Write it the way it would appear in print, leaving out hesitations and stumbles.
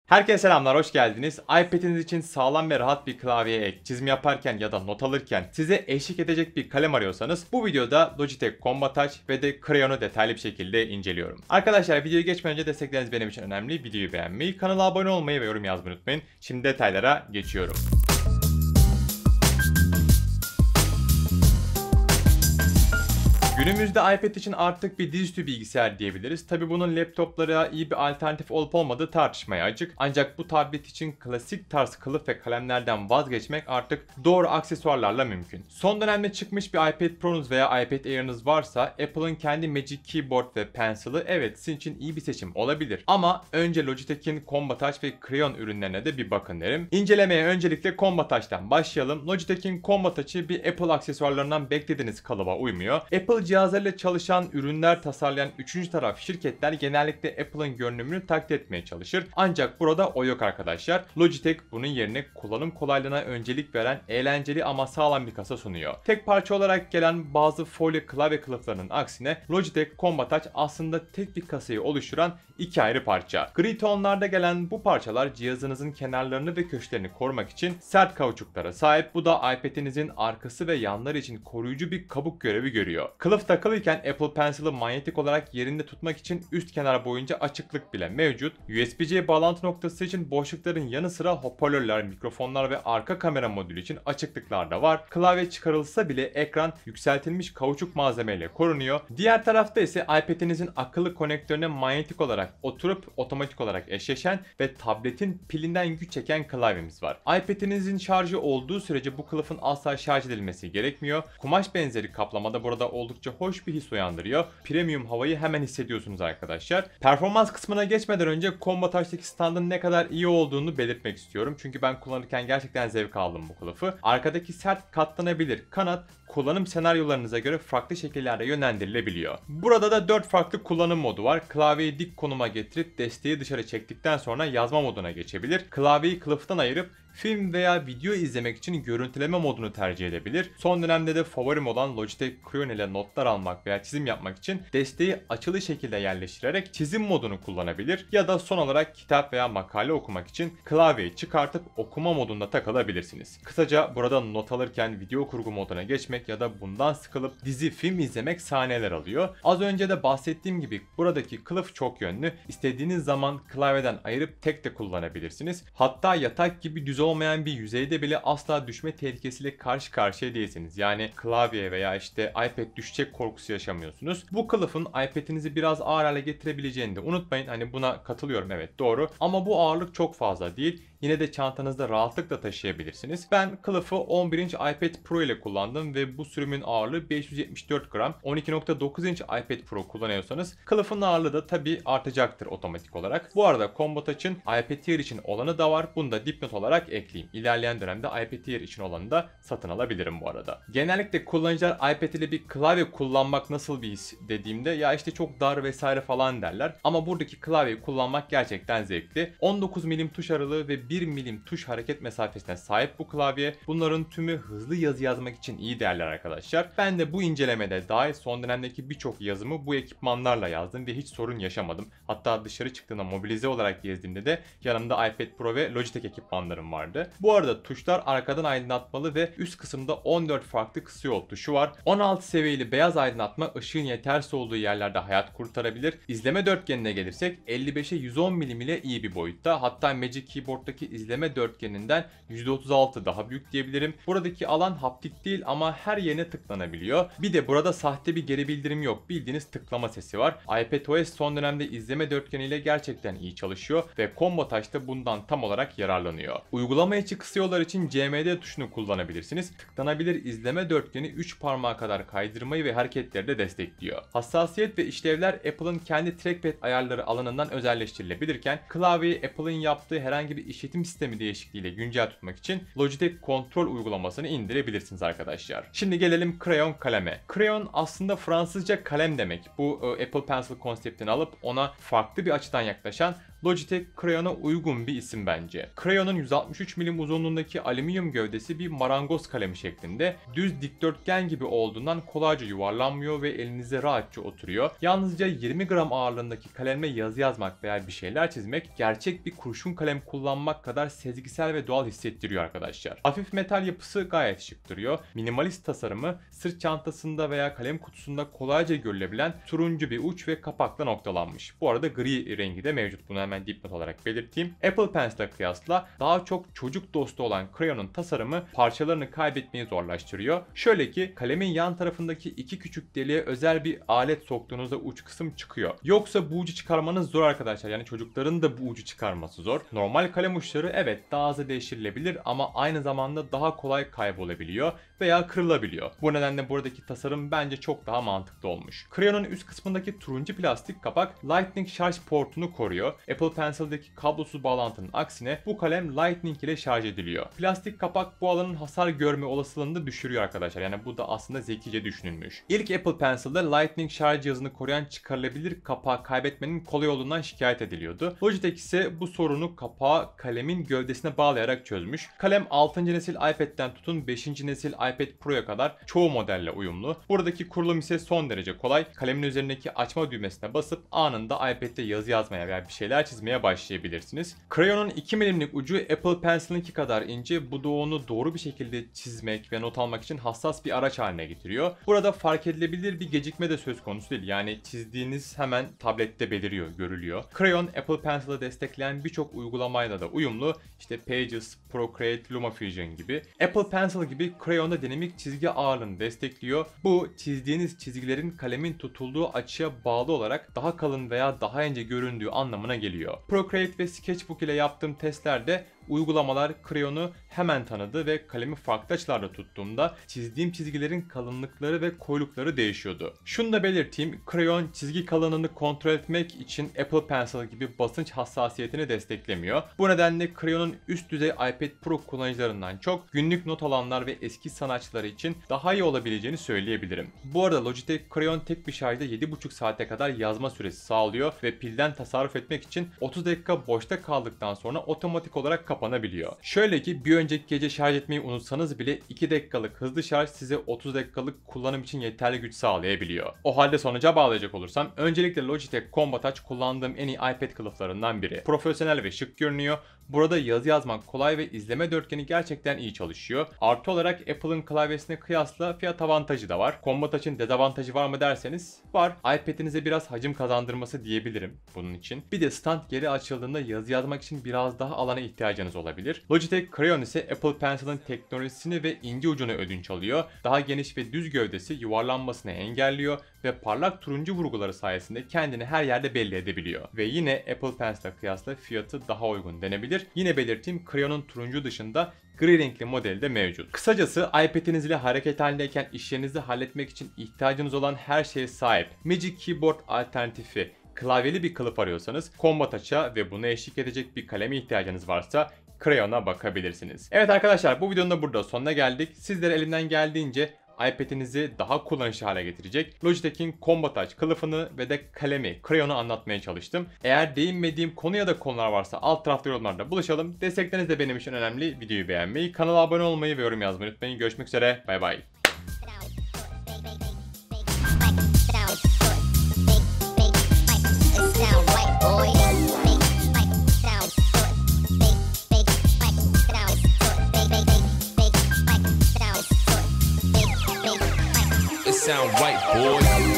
Herkese selamlar, hoş geldiniz. iPad'iniz için sağlam ve rahat bir klavyeye ek, çizim yaparken ya da not alırken size eşlik edecek bir kalem arıyorsanız bu videoda Logitech Combat Touch ve de Crayon'u detaylı bir şekilde inceliyorum. Arkadaşlar videoya geçmeden önce destekleriniz benim için önemli. Videoyu beğenmeyi, kanala abone olmayı ve yorum yazmayı unutmayın. Şimdi detaylara geçiyorum. Günümüzde iPad için artık bir dizüstü bilgisayar diyebiliriz. Tabi bunun laptoplara iyi bir alternatif olup olmadığı tartışmaya açık. Ancak bu tablet için klasik tarz kılıf ve kalemlerden vazgeçmek artık doğru aksesuarlarla mümkün. Son dönemde çıkmış bir iPad Pro'nuz veya iPad Air'ınız varsa Apple'ın kendi Magic Keyboard ve Pencil'ı evet sizin için iyi bir seçim olabilir. Ama önce Logitech'in Combat Touch ve Crayon ürünlerine de bir bakın derim. İncelemeye öncelikle Combat Touch'tan başlayalım. Logitech'in Combat Touch'ı bir Apple aksesuarlarından beklediğiniz kalıba uymuyor. Apple cihazlarıyla çalışan ürünler tasarlayan üçüncü taraf şirketler genellikle Apple'ın görünümünü taklit etmeye çalışır. Ancak burada o yok arkadaşlar. Logitech bunun yerine kullanım kolaylığına öncelik veren eğlenceli ama sağlam bir kasa sunuyor. Tek parça olarak gelen bazı folyo klavye kılıflarının aksine Logitech Combat Touch aslında tek bir kasayı oluşturan iki ayrı parça. Gri tonlarda gelen bu parçalar cihazınızın kenarlarını ve köşelerini korumak için sert kauçuklara sahip. Bu da iPad'inizin arkası ve yanları için koruyucu bir kabuk görevi görüyor. Kılıf takılıyken Apple Pencil'ı manyetik olarak yerinde tutmak için üst kenar boyunca açıklık bile mevcut. USB-C bağlantı noktası için boşlukların yanı sıra hoparlörler, mikrofonlar ve arka kamera modülü için açıklıklar da var. Klavye çıkarılsa bile ekran yükseltilmiş kauçuk malzemeyle korunuyor. Diğer tarafta ise iPad'inizin akıllı konektörüne manyetik olarak oturup otomatik olarak eşleşen ve tabletin pilinden güç çeken klavyemiz var. iPad'inizin şarjı olduğu sürece bu kılıfın asla şarj edilmesi gerekmiyor. Kumaş benzeri kaplamada burada oldukça hoş bir his uyandırıyor. Premium havayı hemen hissediyorsunuz arkadaşlar. Performans kısmına geçmeden önce Combat Touch'taki standın ne kadar iyi olduğunu belirtmek istiyorum. Çünkü ben kullanırken gerçekten zevk aldım bu kılıfı. Arkadaki sert katlanabilir kanat kullanım senaryolarınıza göre farklı şekillerde yönlendirilebiliyor. Burada da 4 farklı kullanım modu var. Klavyeyi dik konuma getirip desteği dışarı çektikten sonra yazma moduna geçebilir. Klavyeyi kılıftan ayırıp film veya video izlemek için görüntüleme modunu tercih edebilir. Son dönemde de favorim olan Logitech Crayon ile notlar almak veya çizim yapmak için desteği açılı şekilde yerleştirerek çizim modunu kullanabilir. Ya da son olarak kitap veya makale okumak için klavyeyi çıkartıp okuma modunda takılabilirsiniz. Kısaca burada not alırken video kurgu moduna geçmek ya da bundan sıkılıp dizi, film izlemek saniyeler alıyor. Az önce de bahsettiğim gibi buradaki kılıf çok yönlü. İstediğiniz zaman klavyeden ayırıp tek de kullanabilirsiniz. Hatta yatak gibi düz olmayan bir yüzeyde bile asla düşme tehlikesiyle karşı karşıya değilsiniz. Yani klavye veya işte iPad düşecek korkusu yaşamıyorsunuz. Bu kılıfın iPad'inizi biraz ağır hale getirebileceğini de unutmayın. Hani buna katılıyorum, evet doğru. Ama bu ağırlık çok fazla değil. Yine de çantanızda rahatlıkla taşıyabilirsiniz. Ben kılıfı 11 inç iPad Pro ile kullandım ve bu sürümün ağırlığı 574 gram. 12.9 inç iPad Pro kullanıyorsanız kılıfın ağırlığı da tabii artacaktır otomatik olarak. Bu arada Combat Touch'ın iPad Air için olanı da var. Bunu da dipnot olarak ekleyeyim. İlerleyen dönemde iPad Air için olanı da satın alabilirim bu arada. Genellikle kullanıcılar iPad ile bir klavye kullanmak nasıl bir his dediğimde ya işte çok dar vesaire falan derler. Ama buradaki klavyeyi kullanmak gerçekten zevkli. 19 milim tuş aralığı ve 1 milim tuş hareket mesafesine sahip bu klavye. Bunların tümü hızlı yazı yazmak için iyi değerler arkadaşlar. Ben de bu incelemede dahil son dönemdeki birçok yazımı bu ekipmanlarla yazdım ve hiç sorun yaşamadım. Hatta dışarı çıktığımda mobilize olarak gezdiğimde de yanımda iPad Pro ve Logitech ekipmanlarım vardı. Bu arada tuşlar arkadan aydınlatmalı ve üst kısımda 14 farklı kısa yol tuşu var. 16 seviyeli beyaz aydınlatma ışığın yetersiz olduğu yerlerde hayat kurtarabilir. İzleme dörtgenine gelirsek 55'e 110 milim ile iyi bir boyutta. Hatta Magic Keyboard'daki izleme dörtgeninden %36 daha büyük diyebilirim. Buradaki alan haptik değil ama her yerine tıklanabiliyor. Bir de burada sahte bir geri bildirim yok. Bildiğiniz tıklama sesi var. iPadOS son dönemde izleme dörtgeniyle gerçekten iyi çalışıyor ve Combat Touch da bundan tam olarak yararlanıyor. Uygulama içi kısa yollar için CMD tuşunu kullanabilirsiniz. Tıklanabilir izleme dörtgeni 3 parmağa kadar kaydırmayı ve hareketleri de destekliyor. Hassasiyet ve işlevler Apple'ın kendi trackpad ayarları alanından özelleştirilebilirken klavyeyi Apple'ın yaptığı herhangi bir işletim sistemi değişikliğiyle güncel tutmak için Logitech kontrol uygulamasını indirebilirsiniz arkadaşlar. Şimdi gelelim Crayon kaleme. Crayon aslında Fransızca kalem demek. Bu Apple Pencil konseptini alıp ona farklı bir açıdan yaklaşan Logitech Crayon'a uygun bir isim bence. Crayon'un 163 mm uzunluğundaki alüminyum gövdesi bir marangoz kalemi şeklinde, düz dikdörtgen gibi olduğundan kolayca yuvarlanmıyor ve elinize rahatça oturuyor. Yalnızca 20 gram ağırlığındaki kalemle yazı yazmak veya bir şeyler çizmek gerçek bir kurşun kalem kullanmak kadar sezgisel ve doğal hissettiriyor arkadaşlar. Hafif metal yapısı gayet şık duruyor. Minimalist tasarımı sırt çantasında veya kalem kutusunda kolayca görülebilen turuncu bir uç ve kapakla noktalanmış. Bu arada gri rengi de mevcut. Bunu hemen dipnot olarak belirteyim. Apple Pencil'e kıyasla daha çok çocuk dostu olan Crayon'un tasarımı parçalarını kaybetmeyi zorlaştırıyor. Şöyle ki kalemin yan tarafındaki iki küçük deliğe özel bir alet soktuğunuzda uç kısım çıkıyor. Yoksa bu ucu çıkarmanız zor arkadaşlar. Yani çocukların da bu ucu çıkarması zor. Normal kalem uçları evet daha hızlı değiştirilebilir ama aynı zamanda daha kolay kaybolabiliyor veya kırılabiliyor. Bu nedenle buradaki tasarım bence çok daha mantıklı olmuş. Crayon'un üst kısmındaki turuncu plastik kapak Lightning şarj portunu koruyor. Apple Pencil'deki kablosuz bağlantının aksine bu kalem Lightning ile şarj ediliyor. Plastik kapak bu alanın hasar görme olasılığını da düşürüyor arkadaşlar. Yani bu da aslında zekice düşünülmüş. İlk Apple Pencil'da Lightning şarj cihazını koruyan çıkarılabilir kapağı kaybetmenin kolay olduğundan şikayet ediliyordu. Logitech ise bu sorunu kapağı kalemin gövdesine bağlayarak çözmüş. Kalem 6. nesil iPad'den tutun 5. nesil iPad Pro'ya kadar çoğu modelle uyumlu. Buradaki kurulum ise son derece kolay. Kalemin üzerindeki açma düğmesine basıp anında iPad'de yazı yazmaya veya bir şeyler çizmeye başlayabilirsiniz. Crayon'un 2 mm'lik ucu Apple Pencil'inki kadar ince. Bu da onu doğru bir şekilde çizmek ve not almak için hassas bir araç haline getiriyor. Burada fark edilebilir bir gecikme de söz konusu değil. Yani çizdiğiniz hemen tablette beliriyor, görülüyor. Crayon Apple Pencil'ı destekleyen birçok uygulamayla da uyumlu. İşte Pages, Procreate, LumaFusion gibi. Apple Pencil gibi Crayon'da dinamik çizgi ağırlığını destekliyor. Bu çizdiğiniz çizgilerin kalemin tutulduğu açıya bağlı olarak daha kalın veya daha ince göründüğü anlamına geliyor. Procreate ve Sketchbook ile yaptığım testlerde uygulamalar Crayon'u hemen tanıdı ve kalemi farklı açılarda tuttuğumda çizdiğim çizgilerin kalınlıkları ve koyulukları değişiyordu. Şunu da belirteyim, Crayon çizgi kalınlığını kontrol etmek için Apple Pencil gibi basınç hassasiyetini desteklemiyor. Bu nedenle Crayon'un üst düzey iPad Pro kullanıcılarından çok günlük not alanlar ve eski sanatçılar için daha iyi olabileceğini söyleyebilirim. Bu arada Logitech Crayon tek bir şarjda 7,5 saate kadar yazma süresi sağlıyor ve pilden tasarruf etmek için 30 dakika boşta kaldıktan sonra otomatik olarak kapanabiliyor. Şöyle ki bir önceki gece şarj etmeyi unutsanız bile 2 dakikalık hızlı şarj size 30 dakikalık kullanım için yeterli güç sağlayabiliyor. O halde sonuca bağlayacak olursam öncelikle Logitech Combat Touch kullandığım en iyi iPad kılıflarından biri. Profesyonel ve şık görünüyor. Burada yazı yazmak kolay ve izleme dörtgeni gerçekten iyi çalışıyor. Artı olarak Apple'ın klavyesine kıyasla fiyat avantajı da var. Combat Touch'ın dezavantajı var mı derseniz var. iPad'inize biraz hacim kazandırması diyebilirim bunun için. Bir de stand geri açıldığında yazı yazmak için biraz daha alana ihtiyacınız olabilir. Logitech Crayon ise Apple Pencil'ın teknolojisini ve ince ucunu ödünç alıyor. Daha geniş ve düz gövdesi yuvarlanmasını engelliyor ve parlak turuncu vurguları sayesinde kendini her yerde belli edebiliyor. Ve yine Apple Pencil'e kıyasla fiyatı daha uygun denebilir. Yine belirteyim, Crayon'un turuncu dışında gri renkli modeli de mevcut. Kısacası iPad'iniz ile hareket halindeyken işlerinizi halletmek için ihtiyacınız olan her şeye sahip. Magic Keyboard alternatifi klavyeli bir kılıf arıyorsanız Combat Touch'a ve buna eşlik edecek bir kaleme ihtiyacınız varsa Crayon'a bakabilirsiniz. Evet arkadaşlar, bu videonun da burada sonuna geldik. Sizlere elimden geldiğince iPad'inizi daha kullanışlı hale getirecek Logitech'in Combat Touch kılıfını ve de kalemi Crayon'u anlatmaya çalıştım. Eğer değinmediğim konu ya da konular varsa alt tarafta yorumlarda buluşalım. Destekleriniz de benim için önemli. Videoyu beğenmeyi, kanala abone olmayı ve yorum yazmayı unutmayın. Görüşmek üzere. Bay bay. Sound right, boy.